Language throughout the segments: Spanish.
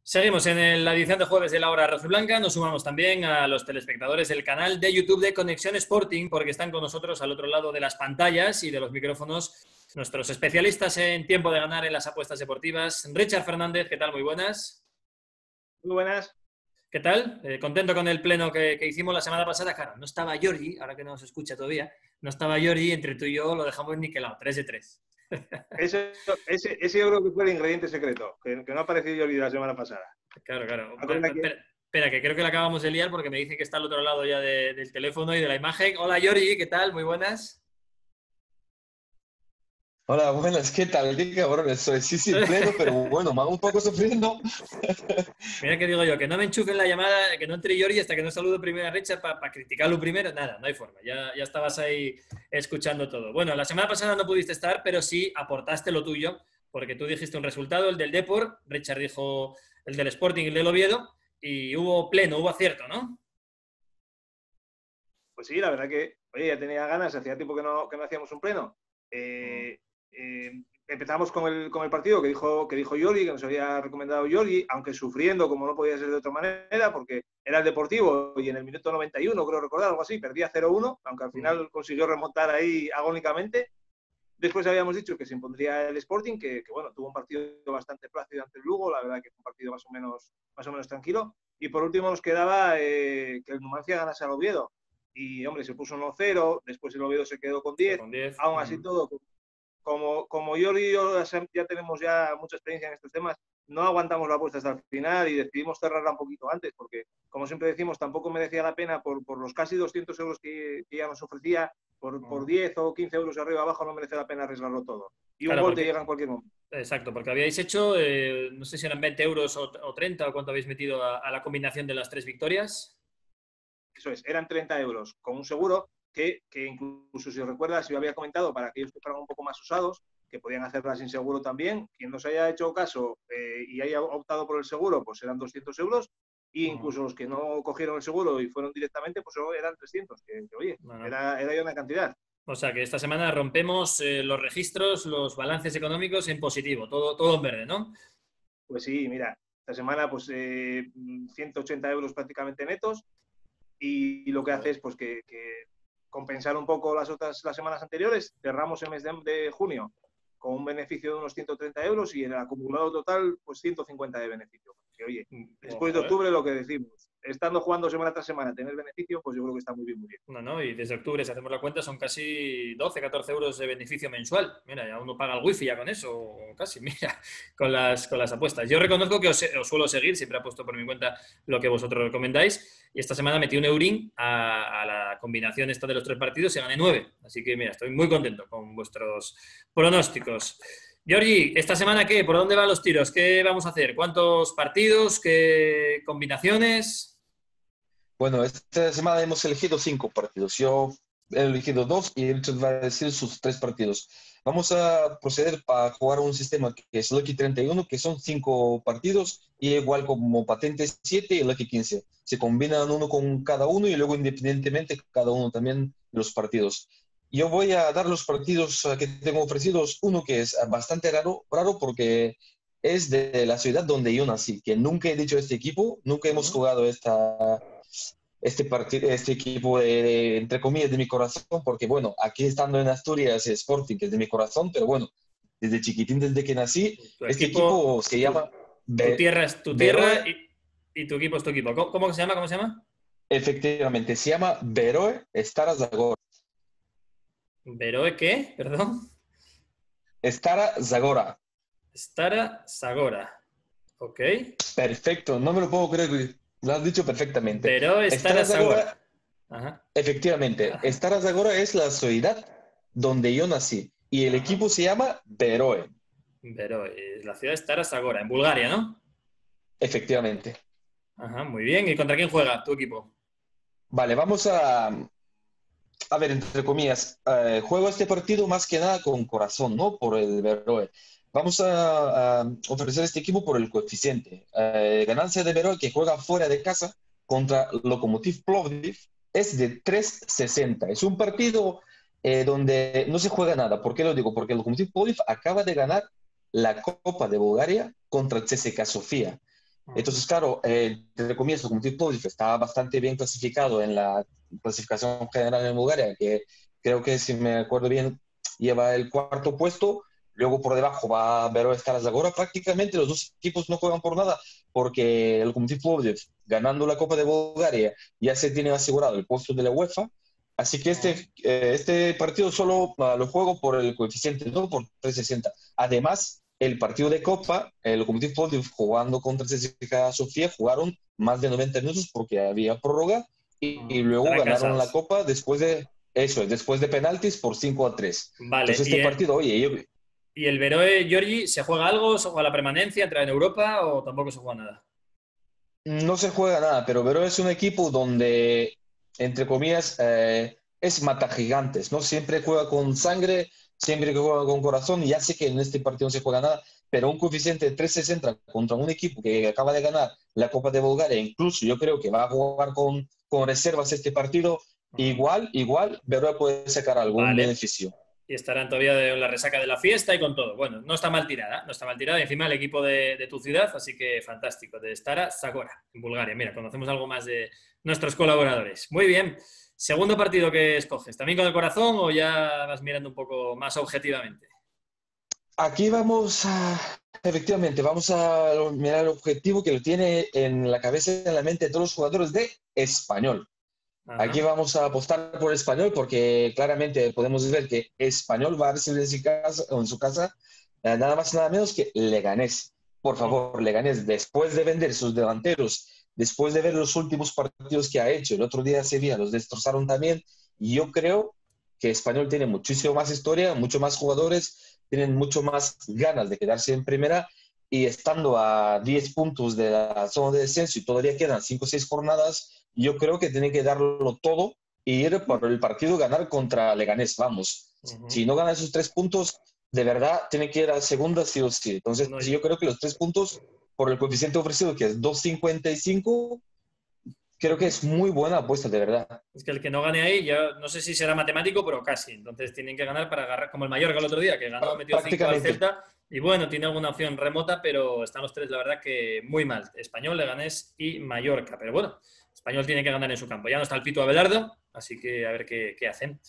Seguimos en la edición de jueves de la hora rojiblanca. Nos sumamos también a los telespectadores del canal de YouTube de Conexión Sporting, porque están con nosotros al otro lado de las pantallas y de los micrófonos nuestros especialistas en tiempo de ganar en las apuestas deportivas. Richard Fernández, ¿qué tal? Muy buenas. Muy buenas. ¿Qué tal? Contento con el pleno que hicimos la semana pasada. Claro, no estaba Jordi, ahora que no nos escucha todavía, no estaba Jordi, entre tú y yo lo dejamos niquelado, 3 de 3. Ese yo creo que fue el ingrediente secreto, que no ha aparecido Jordi la semana pasada. Claro. Espera, que creo que la acabamos de liar porque me dice que está al otro lado ya del teléfono y de la imagen. Hola Jordi, ¿qué tal? Muy buenas. Hola, buenas, ¿qué tal? Qué cabrón estoy. Sí, pleno, pero bueno, me hago un poco sufriendo. Mira que digo yo, que no me enchufen la llamada, que no entre Jordi hasta que no saludo primero a Richard para criticarlo primero. Nada, no hay forma, ya estabas ahí escuchando todo. Bueno, la semana pasada no pudiste estar, pero sí aportaste lo tuyo, porque tú dijiste un resultado, el del Depor, Richard dijo el del Sporting y el del Oviedo, y hubo pleno, hubo acierto, ¿no? Pues sí, la verdad que, oye, ya tenía ganas, hacía tiempo que no hacíamos un pleno. Empezamos con el partido que dijo Jordi, que nos había recomendado Jordi, aunque sufriendo, como no podía ser de otra manera, porque era el Deportivo y en el minuto 91, creo recordar, algo así, perdía 0-1, aunque al final consiguió remontar ahí agónicamente. Después habíamos dicho que se impondría el Sporting, que bueno, tuvo un partido bastante plácido ante el Lugo, la verdad que fue un partido más o menos tranquilo. Y por último nos quedaba que el Numancia ganase al Oviedo. Y, hombre, se puso 1-0, después el Oviedo se quedó con 10. Aún así todo, como Jordi y yo ya tenemos mucha experiencia en estos temas, no aguantamos la apuesta hasta el final y decidimos cerrarla un poquito antes, porque, como siempre decimos, tampoco merecía la pena por los casi 200 euros que ya nos ofrecía, por 10 o 15 euros arriba abajo no merece la pena arriesgarlo todo. Y claro, un gol te llega en cualquier momento. Exacto, porque habíais hecho, no sé si eran 20 euros o 30 o cuánto habéis metido a la combinación de las 3 victorias. Eso es, eran 30 euros con un seguro que incluso, si os recuerdas, yo había comentado para aquellos que fueran un poco más usados, que podían hacerla sin seguro también. Quien nos haya hecho caso y haya optado por el seguro, pues eran 200 euros. E incluso los que no cogieron el seguro y fueron directamente, pues eran 300. Que oye, era ya una cantidad. O sea que esta semana rompemos los registros, los balances económicos en positivo, todo en verde, ¿no? Pues sí, mira, esta semana pues 180 euros prácticamente netos y lo que hace es pues que compensar un poco las semanas anteriores. Cerramos el mes de junio con un beneficio de unos 130 euros y en el acumulado total pues 150 de beneficio. Que, oye, después de octubre lo que decimos, estando jugando semana tras semana, tener beneficio, pues yo creo que está muy bien, muy bien. No, y desde octubre, si hacemos la cuenta, son casi 12, 14 euros de beneficio mensual. Mira, ya uno paga el wifi ya con eso, o casi, mira, con las apuestas. Yo reconozco que os suelo seguir, siempre he puesto por mi cuenta lo que vosotros recomendáis, y esta semana metí un eurín a la combinación esta de los 3 partidos y gané 9. Así que, mira, estoy muy contento con vuestros pronósticos. Jordi, ¿esta semana qué? ¿Por dónde van los tiros? ¿Qué vamos a hacer? ¿Cuántos partidos? ¿Qué combinaciones? Bueno, esta semana hemos elegido 5 partidos. Yo he elegido 2 y Richard va a decir sus 3 partidos. Vamos a proceder para jugar un sistema que es Lucky 31, que son 5 partidos, y igual como Patente 7 y Lucky 15. Se combinan uno con cada uno y luego independientemente cada uno también de los partidos. Yo voy a dar los partidos que tengo ofrecidos. Uno que es bastante raro porque es de la ciudad donde yo nací, que nunca he dicho este equipo, nunca hemos jugado este equipo entre comillas de mi corazón, porque bueno, aquí estando en Asturias, Sporting, que es de mi corazón, pero bueno, desde chiquitín, desde que nací, este equipo se llama... Tu tierra es tu tierra y tu equipo es tu equipo. ¿Cómo se llama? ¿Cómo se llama? Efectivamente, se llama Beroe Stara Zagora. ¿Beroe qué? Perdón. Stara Zagora. Stara Zagora. Ok. Perfecto, no me lo puedo creer. Lo has dicho perfectamente. Beroe Stara Zagora. Ajá. Efectivamente, Ajá. Stara Zagora es la ciudad donde yo nací y el equipo se llama Beroe. Beroe, la ciudad de Stara Zagora, en Bulgaria, ¿no? Efectivamente. Ajá, muy bien. ¿Y contra quién juega tu equipo? Vale, vamos a ver, entre comillas, juego este partido más que nada con corazón, ¿no? Por el Beroe. Vamos a ofrecer este equipo por el coeficiente. Ganancia de Beroe que juega fuera de casa contra Lokomotiv Plovdiv es de 3.60. Es un partido donde no se juega nada. ¿Por qué lo digo? Porque el Lokomotiv Plovdiv acaba de ganar la Copa de Bulgaria contra CSKA Sofía. Entonces, claro, entre comillas, Lokomotiv Plovdiv está bastante bien clasificado en la clasificación general en Bulgaria, que creo que, si me acuerdo bien, lleva el cuarto puesto. Luego por debajo va Bero Stara Zagora. Prácticamente los dos equipos no juegan por nada, porque el Lokomotiv Plovdiv, ganando la Copa de Bulgaria, ya se tiene asegurado el puesto de la UEFA. Así que este partido solo lo juego por el coeficiente, no por 360. Además, el partido de Copa, el Lokomotiv Plovdiv jugando contra CSKA Sofía, jugaron más de 90 minutos porque había prórroga y luego Estarán ganaron la cansados. Copa después de penaltis por 5-3. Vale, Entonces este partido, oye, ¿y el Beroe Giorgi se juega algo? ¿Se juega la permanencia? ¿Entra en Europa o tampoco se juega nada? no se juega nada, pero Verón es un equipo donde, entre comillas, es mata gigantes, ¿no? Siempre juega con sangre, siempre que juega con corazón, y ya sé que en este partido no se juega nada, pero un coeficiente de 360 contra un equipo que acaba de ganar la Copa de Bulgaria, incluso yo creo que va a jugar con reservas este partido, igual, Verón puede sacar algún Vale. beneficio. Y estarán todavía en la resaca de la fiesta y con todo. Bueno, no está mal tirada, no está mal tirada. Encima el equipo de tu ciudad, así que fantástico, de Stara Zagora, en Bulgaria. Mira, conocemos algo más de nuestros colaboradores. Muy bien. Segundo partido que escoges, ¿también con el corazón o ya vas mirando un poco más objetivamente? Aquí efectivamente, vamos a mirar el objetivo que lo tiene en la cabeza y en la mente de todos los jugadores de Español. Ajá. Aquí vamos a apostar por Español porque claramente podemos ver que Español va a recibir en su casa nada más y nada menos que Leganés. Por favor, Leganés, después de vender sus delanteros, después de ver los últimos partidos que ha hecho, el otro día Sevilla los destrozaron también, y yo creo que Español tiene muchísimo más historia, mucho más jugadores, tienen mucho más ganas de quedarse en primera, y estando a 10 puntos de la zona de descenso y todavía quedan 5 o 6 jornadas, yo creo que tienen que darlo todo e ir por el partido, ganar contra Leganés, vamos. Si no ganan esos 3 puntos, de verdad tienen que ir a segunda sí o sí. Entonces, No, yo creo que los 3 puntos por el coeficiente ofrecido, que es 2.55, creo que es muy buena apuesta, de verdad. es que el que no gane ahí, yo no sé si será matemático, pero casi. Entonces tienen que ganar para agarrar, como el Mallorca el otro día, que ganó, metió 5 al Prácticamente. Celta. Y bueno, tiene alguna opción remota, pero están los tres, la verdad, que muy mal. Español, Leganés y Mallorca. Pero bueno, Español tiene que ganar en su campo. Ya no está el Pito Abelardo, así que a ver qué hacen.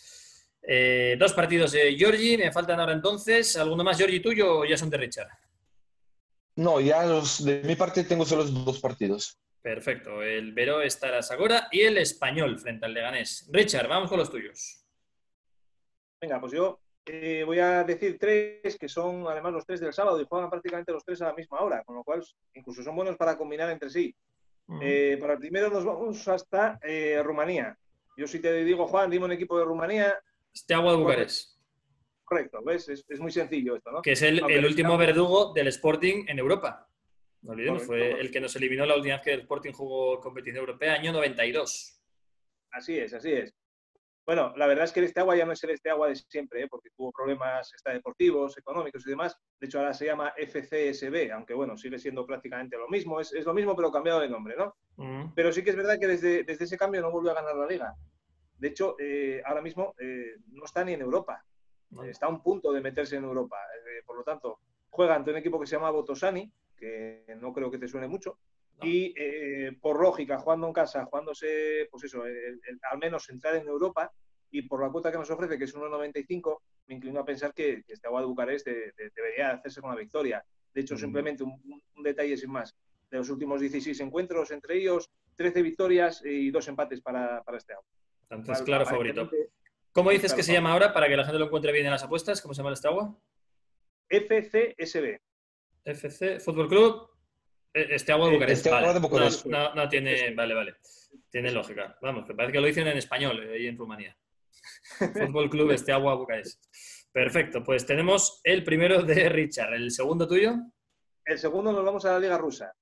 2 partidos de Giorgi, me faltan ahora entonces. ¿Alguno más, Giorgi, tuyo o ya son de Richard? No, ya de mi parte tengo solo los 2 partidos. Perfecto, el Veró Stara Zagora y el Español frente al Leganés. Richard, vamos con los tuyos. Venga, pues yo voy a decir 3 que son además los 3 del sábado y juegan prácticamente los 3 a la misma hora, con lo cual incluso son buenos para combinar entre sí. Para el primero nos vamos hasta Rumanía. Yo si te digo, Juan, dime un equipo de Rumanía. Steaua de Bucarest. Correcto, ¿ves? Es muy sencillo esto, ¿no? Que es el último verdugo del Sporting en Europa. No olvidemos, Correcto. fue el que nos eliminó la última vez que el Sporting jugó competición europea, año 92. Así es. Bueno, la verdad es que el Steaua ya no es el Steaua de siempre, porque tuvo problemas deportivos, económicos y demás. De hecho, ahora se llama FCSB, aunque bueno, sigue siendo prácticamente lo mismo. Es lo mismo, pero cambiado de nombre, ¿no? Pero sí que es verdad que desde ese cambio no volvió a ganar la Liga. De hecho, ahora mismo no está ni en Europa. Está a un punto de meterse en Europa. Por lo tanto, juega ante un equipo que se llama Botosani, que no creo que te suene mucho. No. Y por lógica, jugando en casa, jugándose, pues eso, al menos entrar en Europa, y por la cuota que nos ofrece, que es 1,95, me inclino a pensar que este Steaua de Bucarest debería hacerse con la victoria. De hecho, simplemente un detalle sin más. De los últimos 16 encuentros, entre ellos 13 victorias y 2 empates para Steaua. Entonces, claro favorito. ¿Cómo dices que se llama ahora para que la gente lo encuentre bien en las apuestas? ¿Cómo se llama el Steaua? FCSB. FC Fútbol Club Steaua de Bucarest. Steaua de Bucarest. No tiene... Vale. Tiene lógica. Vamos, que parece que lo dicen en español ahí en Rumanía. Fútbol Club Steaua Bucarest. Perfecto, pues tenemos el primero de Richard. ¿El segundo tuyo? El segundo nos vamos a la Liga Rusa.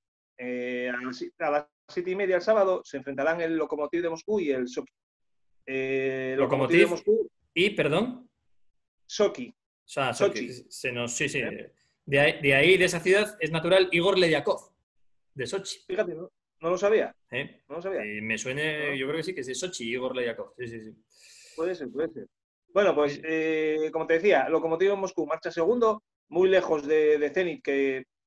A las 7:30 el sábado se enfrentarán el Lokomotiv de Moscú y el Sochi. Lokomotiv de Moscú y, perdón, Sochi. O sea, Sochi. Sí. De ahí, de esa ciudad, es natural Igor Lediakov, de Sochi. Fíjate, no lo sabía. No lo sabía. Me suena, yo creo que sí, que es de Sochi, Igor Lediakov. Sí. Puede ser. Bueno, pues, como te decía, Lokomotiv de Moscú marcha segundo, muy lejos de Zenit, que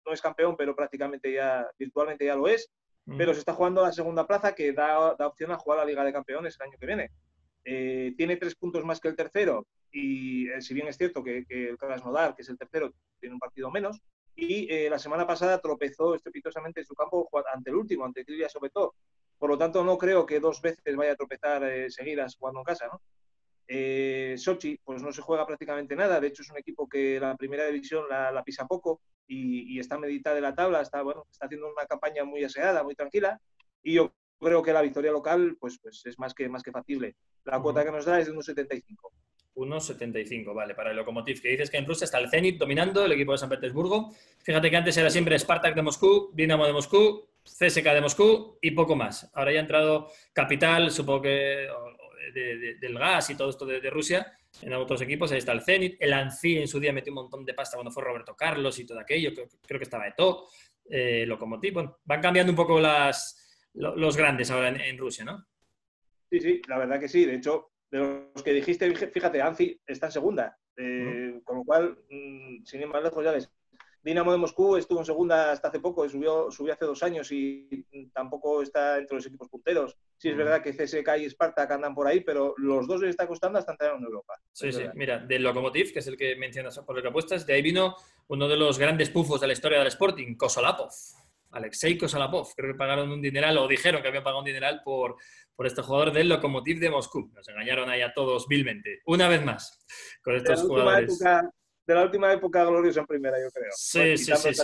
no es campeón, pero prácticamente ya, virtualmente ya lo es, pero se está jugando la segunda plaza que da opción a jugar a la Liga de Campeones el año que viene. Tiene 3 puntos más que el tercero y si bien es cierto que el Krasnodar, que es el tercero, tiene un partido menos, y la semana pasada tropezó estrepitosamente en su campo ante el último, ante Krylia Sovetov. Por lo tanto, no creo que 2 veces vaya a tropezar seguidas jugando en casa, ¿no? Sochi, pues no se juega prácticamente nada. De hecho, es un equipo que la primera división la pisa poco y está a medita de la tabla. Está haciendo una campaña muy aseada, muy tranquila. Y yo creo que la victoria local pues es más que factible. La cuota que nos da es de 1,75. 1,75, vale, para el Lokomotiv. Que dices que en Rusia está el Zenit dominando, el equipo de San Petersburgo. Fíjate que antes era siempre Spartak de Moscú, Dinamo de Moscú, CSKA de Moscú y poco más. Ahora ya ha entrado Capital, supongo que del gas y todo esto de Rusia, en otros equipos. Ahí está el Zenit. El Anzi en su día metió un montón de pasta cuando fue Roberto Carlos y todo aquello. Creo que estaba Eto'o, Lokomotiv. Bueno, van cambiando un poco los grandes ahora en Rusia, ¿no? Sí, la verdad que sí. De hecho, de los que dijiste, fíjate, Anzi está en segunda. Con lo cual, sin ir más lejos, ya ves. Dinamo de Moscú estuvo en segunda hasta hace poco, subió hace 2 años y tampoco está entre los equipos punteros. Sí, es verdad que CSKA y Spartak andan por ahí, pero los dos les está costando hasta entrar en Europa. Sí. Mira, del Lokomotiv, que es el que mencionas por el que apuestas, de ahí vino uno de los grandes pufos de la historia del Sporting, Kosolapov. Alexei Kosolapov. Creo que pagaron un dineral, o dijeron que habían pagado un dineral por este jugador del Lokomotiv de Moscú. Nos engañaron ahí a todos vilmente. Una vez más, con estos jugadores. De la última época gloriosa en primera, yo creo. Sí.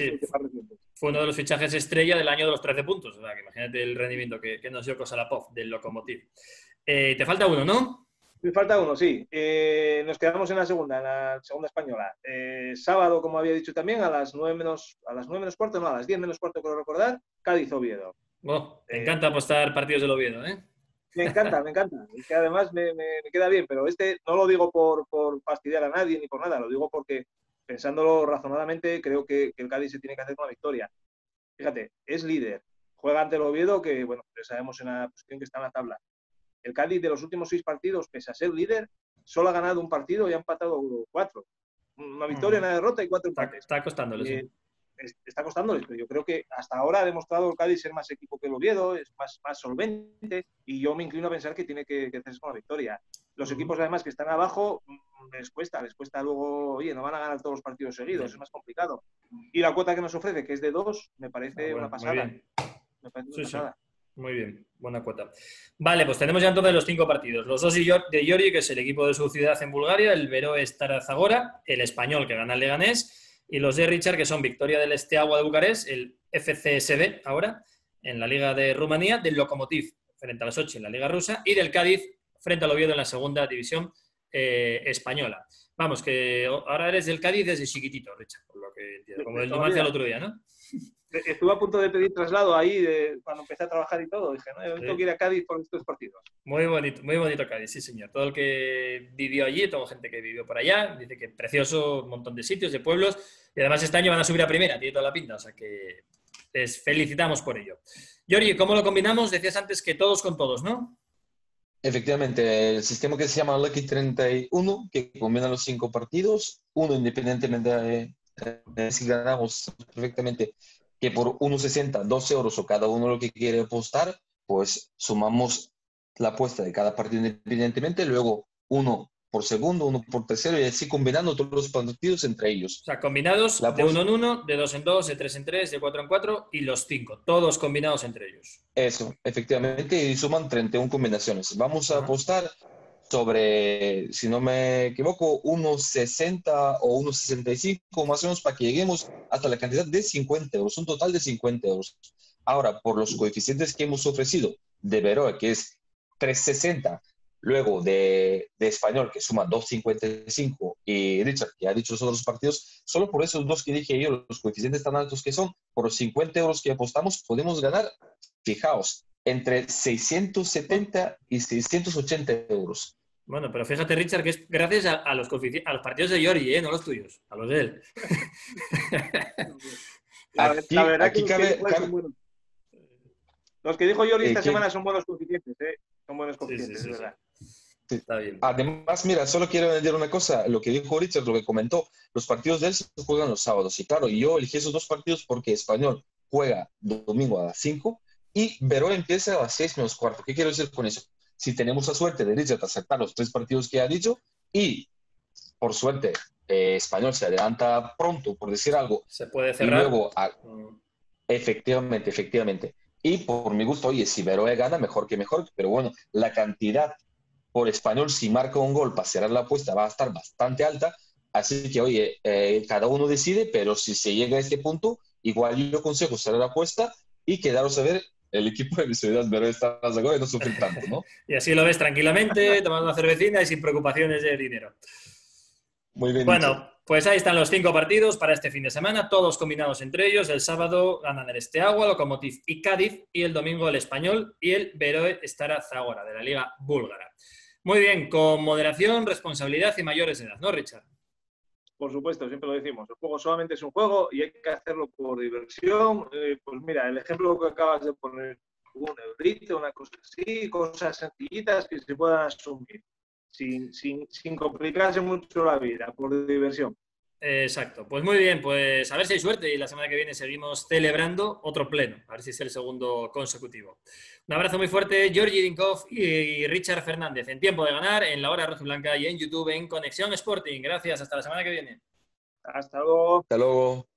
Fue uno de los fichajes estrella del año de los 13 puntos. O sea, que imagínate el rendimiento que nos dio Kosolapov del Lokomotiv. Te falta uno, ¿no? Me falta uno, sí. Nos quedamos en la segunda española. Sábado, como había dicho también, a las 9 menos cuarto, no, a las 10 menos cuarto, creo recordar, Cádiz-Oviedo. Me encanta apostar partidos del Oviedo, ¿eh? Me encanta. Es que además me queda bien, pero no lo digo por fastidiar a nadie ni por nada, lo digo porque, pensándolo razonadamente, creo que el Cádiz se tiene que hacer una victoria. Fíjate, es líder, juega ante el Oviedo, que, bueno, ya sabemos en la posición que está en la tabla. El Cádiz, de los últimos 6 partidos, pese a ser líder, solo ha ganado un partido y ha empatado 4. Una victoria, una derrota y 4 empates. Está costándoles. Está costándoles, pero yo creo que hasta ahora ha demostrado el Cádiz ser más equipo que el Oviedo, es más solvente, y yo me inclino a pensar que tiene que hacerse con la victoria. Los equipos, además, que están abajo, les cuesta luego, oye, no van a ganar todos los partidos seguidos, es más complicado. Y la cuota que nos ofrece, que es de 2, me parece una pasada. Me parece una pasada. Muy bien, buena cuota. Vale, pues tenemos ya entonces los 5 partidos. Los 2 de Iori, que es el equipo de su ciudad en Bulgaria, el Veroes Zagora, el Español, que gana el Leganés, y los de Richard, que son victoria del Steaua de Bucarest, el FCSB ahora, en la Liga de Rumanía, del Lokomotiv frente a la Sochi en la Liga Rusa, y del Cádiz frente al Oviedo en la segunda división española. Vamos, que ahora eres del Cádiz desde chiquitito, Richard, por lo que entiendo, como el Numancia el otro día, ¿no? Estuve a punto de pedir traslado ahí cuando empecé a trabajar y todo. Dije, no, yo tengo que ir a Cádiz por estos partidos. Muy bonito Cádiz, sí, señor. Todo el que vivió allí, toda gente que vivió por allá, dice que precioso, un montón de sitios, de pueblos, y además este año van a subir a primera, tiene toda la pinta, o sea que les felicitamos por ello. Yori, ¿cómo lo combinamos? Decías antes que todos con todos, ¿no? Efectivamente, el sistema que se llama Lucky 31, que combina los 5 partidos, uno independientemente de si ganamos perfectamente, que por 1,60, 2 euros o cada uno lo que quiere apostar, pues sumamos la apuesta de cada partido independientemente, luego uno por segundo, uno por tercero y así combinando todos los partidos entre ellos. O sea, combinados de 1 en 1, de 2 en 2, de 3 en 3, de 4 en 4 y los 5, todos combinados entre ellos. Eso, efectivamente, y suman 31 combinaciones. Vamos a apostar sobre, si no me equivoco, 1,60 o 1,65 más o menos para que lleguemos hasta la cantidad de 50 euros, un total de 50 euros. Ahora, por los coeficientes que hemos ofrecido de Veroe, que es 3,60, luego de Español, que suma 2,55, y Richard, que ha dicho los otros partidos, solo por esos dos que dije yo, los coeficientes tan altos que son, por los 50 euros que apostamos, podemos ganar, fijaos, entre 670 y 680 euros. Bueno, pero fíjate, Richard, que es gracias a los partidos de Yori, no los tuyos, a los de él. La verdad que los que dijo Yori esta semana son buenos coeficientes, son buenos coeficientes, sí. es verdad. Sí. Está bien. Además, mira, solo quiero añadir una cosa, lo que dijo Richard, lo que comentó, los partidos de él se juegan los sábados, y claro, yo elegí esos dos partidos porque Español juega domingo a las 5 y Verón empieza a las 6 menos cuarto. ¿Qué quiero decir con eso? Si tenemos la suerte de Richard acertar los 3 partidos que ha dicho, y por suerte Español se adelanta pronto, por decir algo, Se puede y cerrar. luego, efectivamente, efectivamente, y por mi gusto, oye, si Verón gana, mejor que mejor, pero bueno, la cantidad por Español, si marca un gol para cerrar la apuesta, va a estar bastante alta. Así que, oye, cada uno decide, pero si se llega a este punto, igual yo aconsejo cerrar la apuesta y quedaros a ver el equipo de mi ciudad, pero esta y no sufrir tanto, ¿no? Y así lo ves tranquilamente, tomando una cervecina y sin preocupaciones de dinero. Muy bien dicho. Bueno, pues ahí están los 5 partidos para este fin de semana, todos combinados entre ellos. El sábado ganan el Steaua, Lokomotiv y Cádiz, y el domingo el Español y el Beroe Stara Zagora, de la Liga Búlgara. Muy bien, con moderación, responsabilidad y mayores de edad, ¿no, Richard? Por supuesto, siempre lo decimos. El juego solamente es un juego y hay que hacerlo por diversión. Pues mira, el ejemplo que acabas de poner, un eurito, una cosa así, cosas sencillitas que se puedan asumir sin complicarse mucho la vida, por diversión. Exacto. Pues muy bien, pues a ver si hay suerte y la semana que viene seguimos celebrando otro pleno, a ver si es el segundo consecutivo. Un abrazo muy fuerte, Georgi Dinkov y Richard Fernández, en Tiempo de Ganar, en La Hora Rojiblanca y en YouTube en Conexión Sporting. Gracias, hasta la semana que viene. Hasta luego. Hasta luego.